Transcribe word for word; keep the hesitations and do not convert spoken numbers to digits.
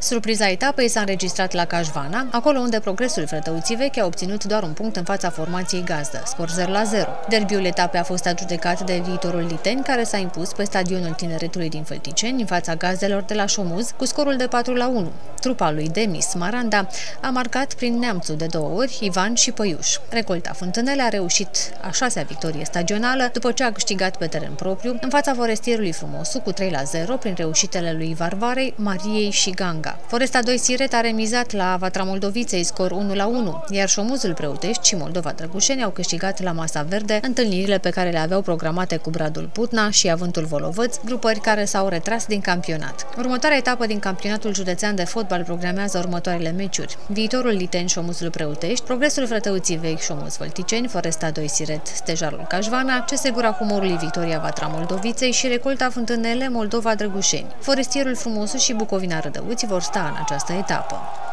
Surpriza etapei s-a înregistrat la Cașvana, acolo unde Progresul Frătăuții Vechi a obținut doar un punct în fața formației gazdă, scor zero la zero. Derbiul etapei a fost adjudecat de Viitorul Liteni, care s-a impus pe stadionul Tineretului din Fălticeni, în fața gazdelor de la Șomuz, cu scorul de patru la unu. Trupa lui Demis Maranda a marcat prin Neamțu de două ori, Ivan și Păiuș. Recolta Fântânele a reușit a șasea victorie stagională, după ce a câștigat pe teren propriu, în fața Forestierului Frumosu cu trei la zero, prin reușitele lui Varvarei, Mariei și Ganga. Foresta doi Siret a remizat la Vatra Moldoviței, scor unu la unu, iar Șomuzul Preotești și Moldova Drăgușeni au câștigat la Masa Verde întâlnirile pe care le aveau programate cu Bradul Putna și Avântul Volovăț, grupări care s-au retras din campionat. Următoarea etapă din campionatul județean de fotbal programează următoarele meciuri: Viitorul Liteni, Șomuzul Preotești, Progresul Frătăuții Vechi, Șomuz Fălticeni, Foresta doi Siret, Stejarul Cașvana, C S Gura Humorului, Victoria Vatra Moldoviței și Recolta Fântânele, Moldova Drăgușeni. Forestierul Frumosu și Bucovina Rădăuți vor sta în această etapă.